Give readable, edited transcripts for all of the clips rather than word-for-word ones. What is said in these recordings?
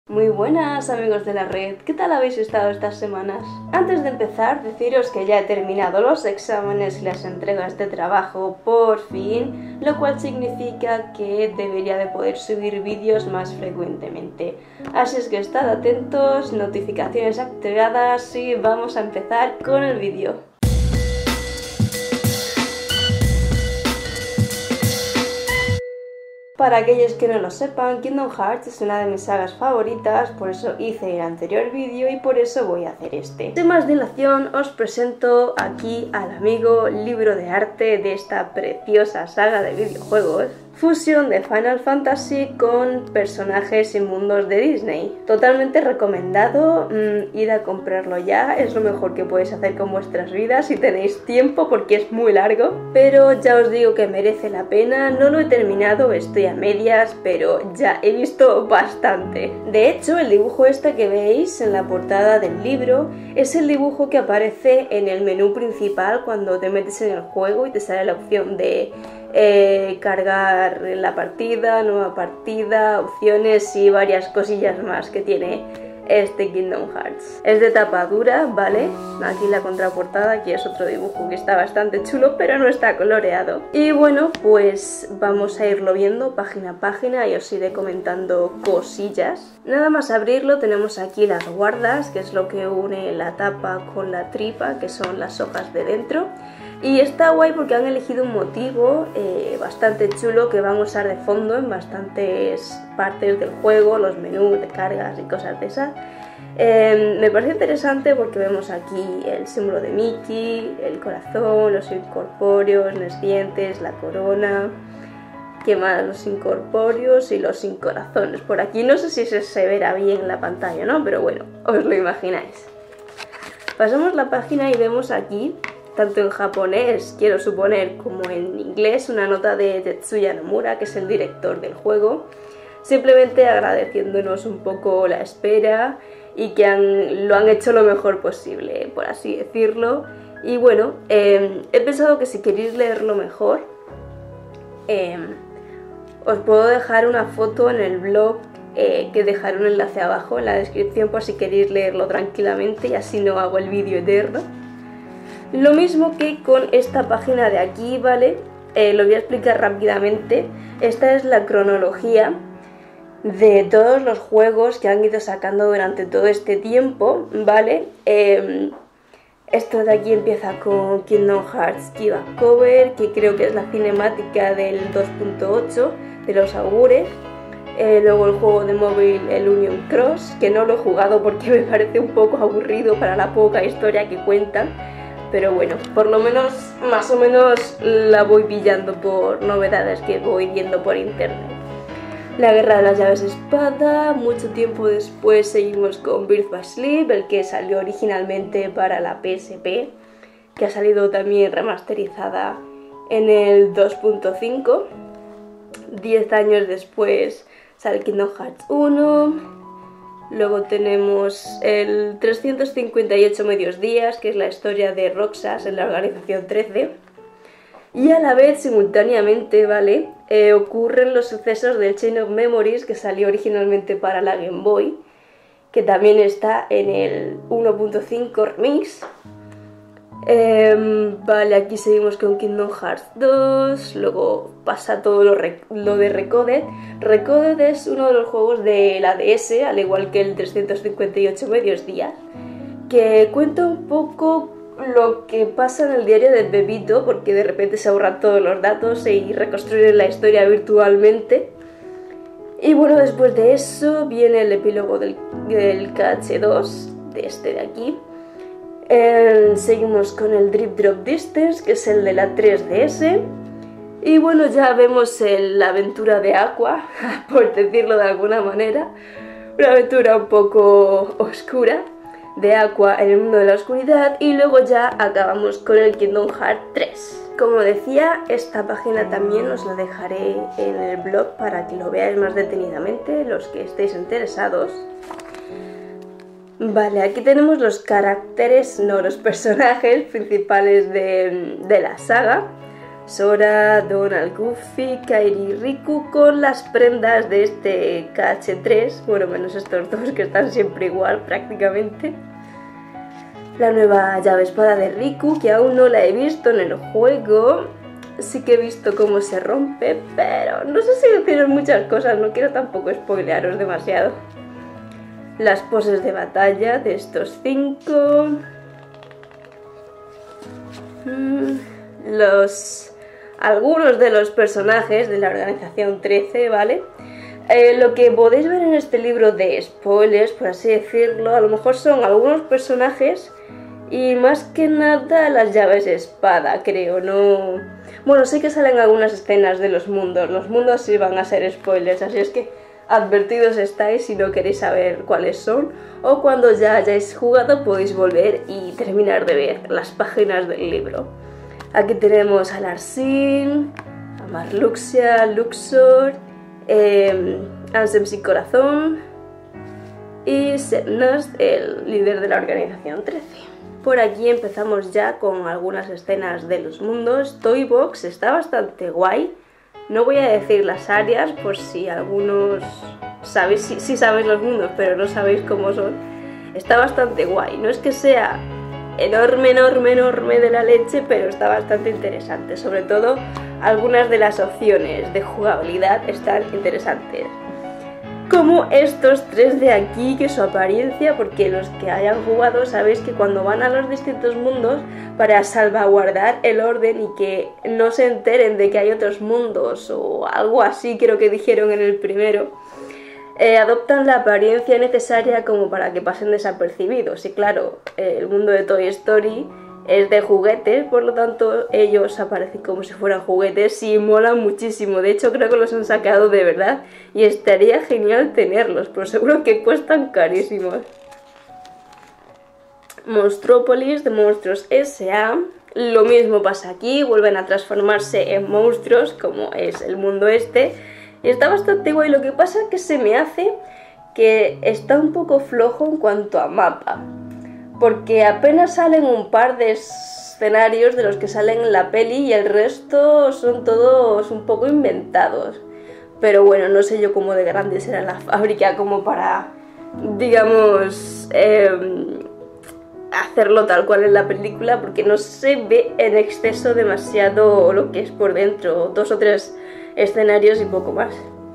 Muy buenas amigos de la red, ¿qué tal habéis estado estas semanas? Antes de empezar, deciros que ya he terminado los exámenes y las entregas de trabajo por fin, lo cual significa que debería de poder subir vídeos más frecuentemente. Así es que estad atentos, notificaciones activadas y vamos a empezar con el vídeo. Para aquellos que no lo sepan, Kingdom Hearts es una de mis sagas favoritas, por eso hice el anterior vídeo y por eso voy a hacer este. Sin más dilación, os presento aquí al amigo libro de arte de esta preciosa saga de videojuegos. Fusión de Final Fantasy con personajes y mundos de Disney. Totalmente recomendado, id a comprarlo ya, es lo mejor que podéis hacer con vuestras vidas si tenéis tiempo porque es muy largo. Pero ya os digo que merece la pena, no lo he terminado, estoy a medias, pero ya he visto bastante. De hecho, el dibujo este que veis en la portada del libro es el dibujo que aparece en el menú principal cuando te metes en el juego y te sale la opción de cargar la partida, nueva partida, opciones y varias cosillas más que tiene este Kingdom Hearts. Es de tapa dura, ¿vale? Aquí la contraportada, aquí es otro dibujo que está bastante chulo, pero no está coloreado. Y bueno, pues vamos a irlo viendo página a página y os iré comentando cosillas. Nada más abrirlo tenemos aquí las guardas, que es lo que une la tapa con la tripa, que son las hojas de dentro. Y está guay porque han elegido un motivo bastante chulo que van a usar de fondo en bastantes partes del juego, los menús de cargas y cosas de esas. Me parece interesante porque vemos aquí el símbolo de Mickey, el corazón, los incorpóreos, los dientes, la corona. ¿Qué más? Los incorpóreos y los sin corazones. Por aquí no sé si se verá bien en la pantalla, ¿no? Pero bueno, os lo imagináis. Pasamos la página y vemos aquí, tanto en japonés, quiero suponer, como en inglés, una nota de Tetsuya Nomura, que es el director del juego, simplemente agradeciéndonos un poco la espera y que lo han hecho lo mejor posible, por así decirlo. Y bueno, he pensado que si queréis leerlo mejor, os puedo dejar una foto en el blog, que dejaré un enlace abajo en la descripción por si queréis leerlo tranquilamente y así no hago el vídeo eterno. Lo mismo que con esta página de aquí, ¿vale? Lo voy a explicar rápidamente. Esta es la cronología de todos los juegos que han ido sacando durante todo este tiempo, ¿vale? Esto de aquí empieza con Kingdom Hearts Kiba Cover, que creo que es la cinemática del 2.8 de los augures. Luego el juego de móvil, el Union Cross, que no lo he jugado porque me parece un poco aburrido para la poca historia que cuentan. Pero bueno, por lo menos, más o menos la voy pillando por novedades que voy viendo por internet. La guerra de las llaves de espada, mucho tiempo después seguimos con Birth by Sleep, el que salió originalmente para la PSP, que ha salido también remasterizada en el 2.5. 10 años después sale Kingdom Hearts 1. Luego tenemos el 358 medios días, que es la historia de Roxas en la organización 13. Y a la vez, simultáneamente, ¿vale? Ocurren los sucesos del Chain of Memories, que salió originalmente para la Game Boy, que también está en el 1.5 Remix. Vale, aquí seguimos con Kingdom Hearts 2, luego pasa todo lo de Recoded. Recoded es uno de los juegos de la DS, al igual que el 358 medios días, que cuenta un poco lo que pasa en el diario de Bebito, porque de repente se ahorran todos los datos y reconstruyen la historia virtualmente. Y bueno, después de eso viene el epílogo del KH2, de este de aquí. Seguimos con el Drip Drop Distance, que es el de la 3DS. Y bueno, ya vemos la aventura de Aqua, por decirlo de alguna manera. Una aventura un poco oscura de Aqua en el mundo de la oscuridad. Y luego ya acabamos con el Kingdom Hearts 3. Como decía, esta página también os la dejaré en el blog para que lo veáis más detenidamente, los que estéis interesados. Vale, aquí tenemos los caracteres, no los personajes principales de la saga. Sora, Donald, Goofy, Kairi y Riku con las prendas de este KH3, bueno, menos estos dos que están siempre igual prácticamente. La nueva llave espada de Riku, que aún no la he visto en el juego. Sí que he visto cómo se rompe, pero no sé si deciros muchas cosas, no quiero tampoco spoilearos demasiado. Las poses de batalla de estos 5. Algunos de los personajes de la organización 13, ¿vale? Lo que podéis ver en este libro de spoilers, por así decirlo, a lo mejor son algunos personajes y más que nada las llaves de espada, creo, no... Bueno, sé que salen algunas escenas de los mundos sí van a ser spoilers, así es que advertidos estáis si no queréis saber cuáles son, o cuando ya hayáis jugado podéis volver y terminar de ver las páginas del libro. Aquí tenemos a Larsin, a Marluxia, Luxor, Ansem sin corazón y Setnast, el líder de la organización 13. Por aquí empezamos ya con algunas escenas de los mundos. Toybox está bastante guay. No voy a decir las áreas por si algunos sabéis, sí sabéis los mundos, pero no sabéis cómo son. Está bastante guay. No es que sea enorme de la leche, pero está bastante interesante. Sobre todo, algunas de las opciones de jugabilidad están interesantes. Como estos 3 de aquí, que su apariencia, porque los que hayan jugado sabéis que cuando van a los distintos mundos, para salvaguardar el orden y que no se enteren de que hay otros mundos o algo así, creo que dijeron en el primero, adoptan la apariencia necesaria como para que pasen desapercibidos. Y claro, el mundo de Toy Story es de juguetes, por lo tanto ellos aparecen como si fueran juguetes y molan muchísimo. De hecho creo que los han sacado de verdad y estaría genial tenerlos, pero seguro que cuestan carísimos. Monstrópolis de Monstruos S.A. Lo mismo pasa aquí, vuelven a transformarse en monstruos como es el mundo este. Y está bastante guay, lo que pasa es que se me hace que está un poco flojo en cuanto a mapa. Porque apenas salen un par de escenarios de los que salen en la peli y el resto son todos un poco inventados. Pero bueno, no sé yo cómo de grande será la fábrica como para, digamos, hacerlo tal cual en la película, porque no se ve en exceso demasiado lo que es por dentro, 2 o 3 escenarios y poco más.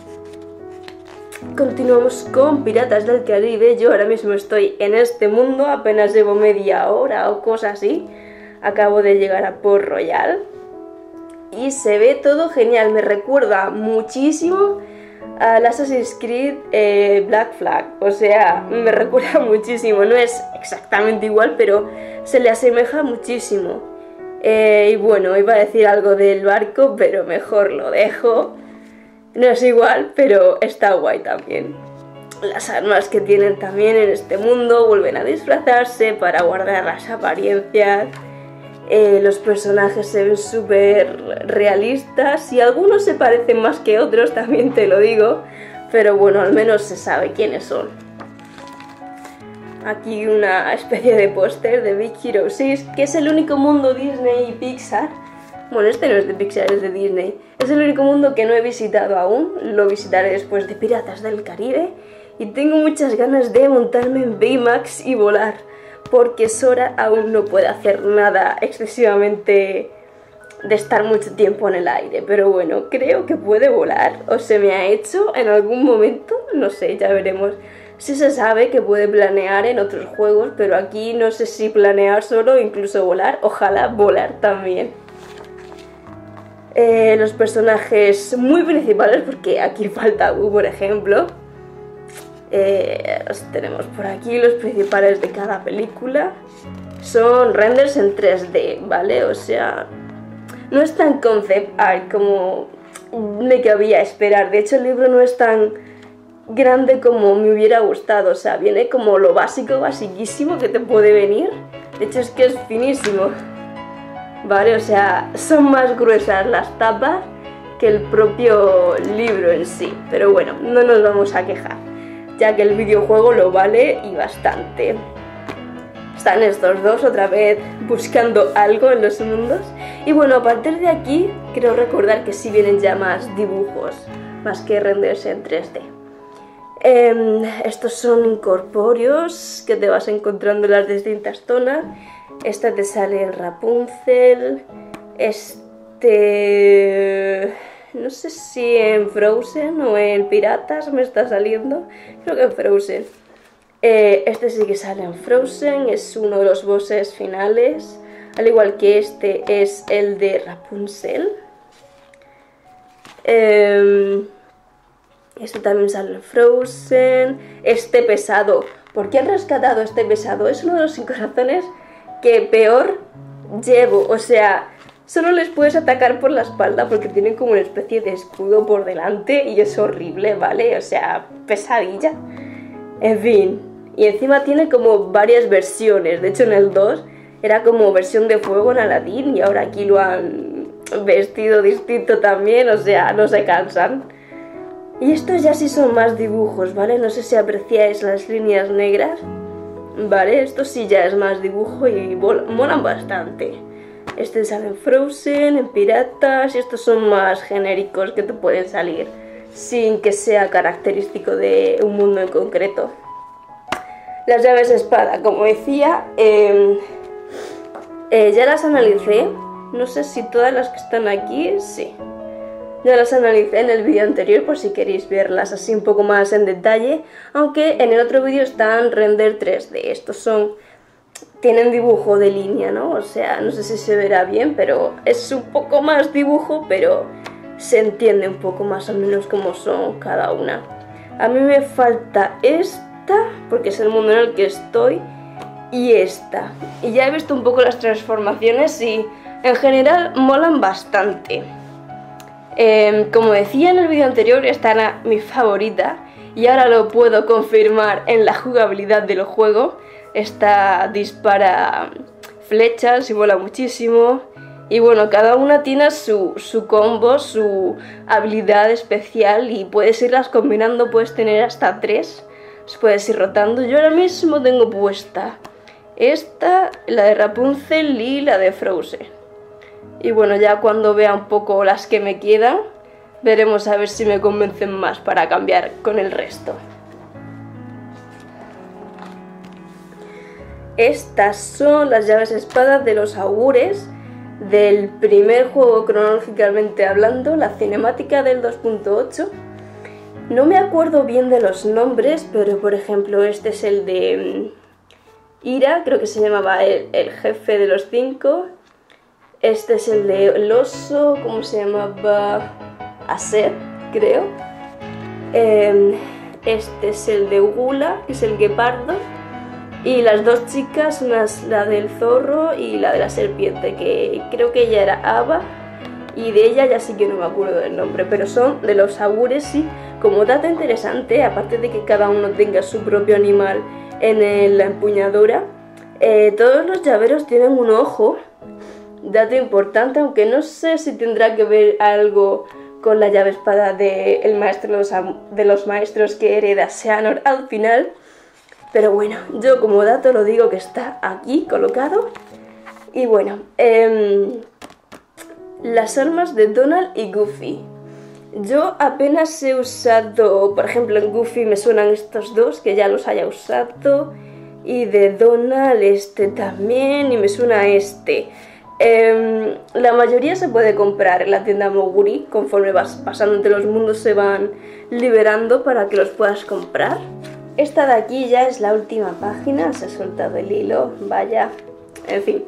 Continuamos con Piratas del Caribe. Yo ahora mismo estoy en este mundo, apenas llevo media hora o cosas así. Acabo de llegar a Port Royal y se ve todo genial, me recuerda muchísimo al Assassin's Creed Black Flag, o sea, me recuerda muchísimo, no es exactamente igual, pero se le asemeja muchísimo. Y bueno, iba a decir algo del barco, pero mejor lo dejo. No es igual, pero está guay también. Las armas que tienen también en este mundo vuelven a disfrazarse para guardar las apariencias. Los personajes se ven súper realistas y algunos se parecen más que otros, también te lo digo, pero bueno, al menos se sabe quiénes son. Aquí una especie de póster de Big Hero 6, que es el único mundo Disney y Pixar. Bueno, este no es de Pixar, es de Disney. Es el único mundo que no he visitado aún, lo visitaré después de Piratas del Caribe. Y tengo muchas ganas de montarme en Baymax y volar, porque Sora aún no puede hacer nada excesivamente de estar mucho tiempo en el aire. Pero bueno, creo que puede volar, o se me ha hecho en algún momento, no sé, ya veremos. Sí se sabe que puede planear en otros juegos, pero aquí no sé si planear solo o incluso volar, ojalá volar también. Los personajes muy principales, porque aquí falta Boo, por ejemplo. Los tenemos por aquí, los principales de cada película. Son renders en 3D, ¿vale? O sea, no es tan concept art como me cabía esperar. De hecho, el libro no es tan grande como me hubiera gustado. O sea, viene como lo básico, basiquísimo que te puede venir. De hecho, es que es finísimo. Vale, o sea, son más gruesas las tapas que el propio libro en sí. Pero bueno, no nos vamos a quejar, ya que el videojuego lo vale y bastante. están estos dos otra vez buscando algo en los mundos. Y bueno, a partir de aquí creo recordar que sí vienen ya más dibujos, más que renders en 3D. Estos son incorpóreos que te vas encontrando en las distintas zonas. Esta te sale en Rapunzel, no sé si en Frozen o en Piratas me está saliendo, creo que en Frozen. Este sí que sale en Frozen, es uno de los bosses finales, al igual que este es el de Rapunzel. Este también sale en Frozen. Este pesado, ¿por qué han rescatado este pesado? Es uno de los 5 corazones que peor llevo, o sea, solo les puedes atacar por la espalda porque tienen como una especie de escudo por delante y es horrible, ¿vale? O sea, pesadilla. En fin, y encima tiene como varias versiones. De hecho en el 2 era como versión de fuego en Aladdin y ahora aquí lo han vestido distinto también, o sea, no se cansan. Y estos ya sí son más dibujos, ¿vale? No sé si apreciáis las líneas negras, ¿vale? Esto sí ya es más dibujo y molan bastante. Este sale en Frozen, en Piratas, y estos son más genéricos que te pueden salir sin que sea característico de un mundo en concreto. Las llaves espada, como decía, ya las analicé, no sé si todas las que están aquí, sí. Ya las analicé en el vídeo anterior por si queréis verlas así un poco más en detalle, aunque en el otro vídeo están render 3D, estos tienen dibujo de línea, ¿no? O sea, no sé si se verá bien, pero es un poco más dibujo, pero se entiende un poco más o menos cómo son cada una. A mí me falta esta, porque es el mundo en el que estoy, y esta. Y ya he visto un poco las transformaciones y en general molan bastante. Como decía en el vídeo anterior, esta era mi favorita y ahora lo puedo confirmar en la jugabilidad del juego. Esta dispara flechas y mola muchísimo. Y bueno, cada una tiene su combo, su habilidad especial y puedes irlas combinando, puedes tener hasta 3. Puedes ir rotando. Yo ahora mismo tengo puesta esta, la de Rapunzel y la de Frozen. Y bueno, ya cuando vea un poco las que me quedan, veremos a ver si me convencen más para cambiar con el resto. Estas son las llaves espadas de los augures del primer juego cronológicamente hablando, la cinemática del 2.8. No me acuerdo bien de los nombres, pero por ejemplo este es el de Ira, creo que se llamaba el jefe de los 5. Este es el de el oso, ¿cómo se llamaba? Aset, creo. Este es el de Ugula, que es el guepardo. Y las dos chicas, una es la del zorro y la de la serpiente, que creo que ella era Ava. Y de ella ya sí que no me acuerdo del nombre, pero son de los augures, sí. Como dato interesante, aparte de que cada uno tenga su propio animal en la empuñadura, todos los llaveros tienen un ojo. Dato importante, aunque no sé si tendrá que ver algo con la llave espada del maestro de los maestros que hereda Xehanort al final. Pero bueno, yo como dato lo digo que está aquí colocado. Y bueno, las armas de Donald y Goofy. Yo apenas he usado, por ejemplo en Goofy me suenan estos dos, que ya los haya usado. Y de Donald este también, y me suena este. La mayoría se puede comprar en la tienda Moguri, conforme vas pasando entre los mundos se van liberando para que los puedas comprar. Esta de aquí ya es la última página, se ha soltado el hilo, vaya, en fin.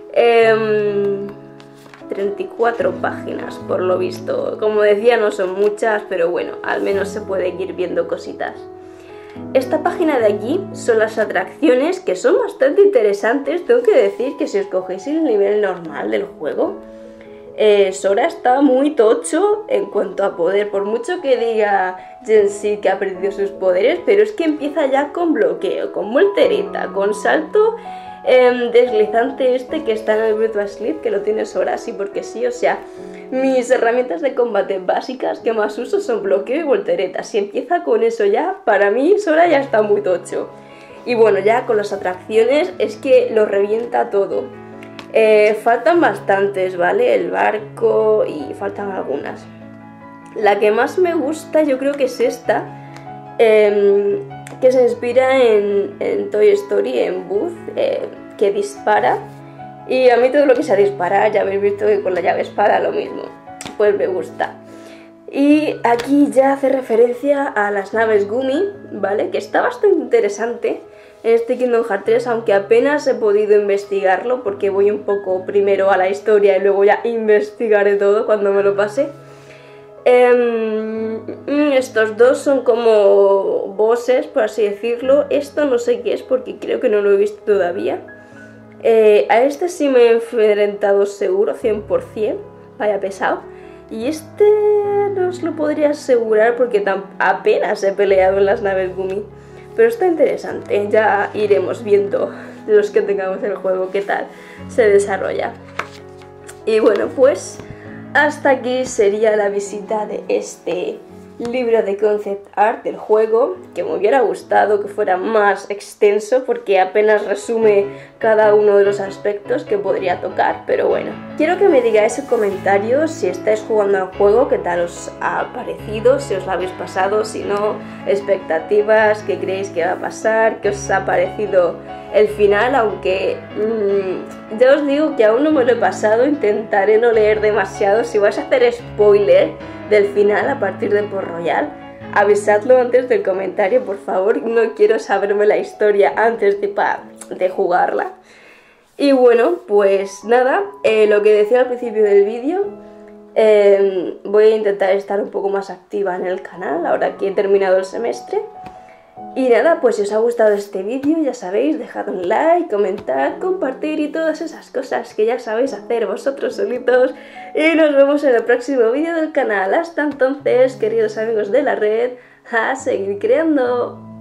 34 páginas por lo visto, como decía no son muchas, pero bueno, al menos se pueden ir viendo cositas. Esta página de aquí son las atracciones, que son bastante interesantes. Tengo que decir que si os cogéis el nivel normal del juego, Sora está muy tocho en cuanto a poder, por mucho que diga Gen-Z que ha perdido sus poderes, pero es que empieza ya con bloqueo, con voltereta, con salto deslizante este que está en el Breath of Sleep, que lo tiene Sora así porque sí. O sea, mis herramientas de combate básicas que más uso son bloqueo y voltereta. Si empieza con eso ya, para mí Sora ya está muy tocho. Y bueno, ya con las atracciones es que lo revienta todo. Faltan bastantes, ¿vale? El barco y faltan algunas. La que más me gusta yo creo que es esta, que se inspira en Toy Story, en Buzz, que dispara. Y a mí todo lo que sea disparar, ya habéis visto que con la llave espada lo mismo, pues me gusta. Y aquí ya hace referencia a las naves Gumi, ¿vale? Que está bastante interesante en este Kingdom Hearts 3, aunque apenas he podido investigarlo porque voy un poco primero a la historia y luego ya investigaré todo cuando me lo pase. Estos dos son como bosses, por así decirlo. Esto no sé qué es porque creo que no lo he visto todavía. A este sí me he enfrentado seguro, 100%. Vaya pesado. Y este no os lo podría asegurar porque apenas he peleado en las naves Gumi. Pero está interesante, ya iremos viendo los que tengamos el juego qué tal se desarrolla. Y bueno, pues hasta aquí sería la visita de este libro de concept art del juego, que me hubiera gustado que fuera más extenso porque apenas resume cada uno de los aspectos que podría tocar, pero bueno. Quiero que me digáis en comentarios si estáis jugando al juego, qué tal os ha parecido, si os lo habéis pasado, si no, expectativas, qué creéis que va a pasar, qué os ha parecido el final, aunque ya os digo que aún no me lo he pasado, intentaré no leer demasiado. Si vais a hacer spoiler del final a partir de Port Royal, avisadlo antes del comentario, por favor, no quiero saberme la historia antes de jugarla. Y bueno, pues nada, lo que decía al principio del vídeo, voy a intentar estar un poco más activa en el canal ahora que he terminado el semestre. Y nada, pues si os ha gustado este vídeo, ya sabéis, dejad un like, comentad, compartir y todas esas cosas que ya sabéis hacer vosotros solitos. Y nos vemos en el próximo vídeo del canal. Hasta entonces, queridos amigos de la red, a seguir creando.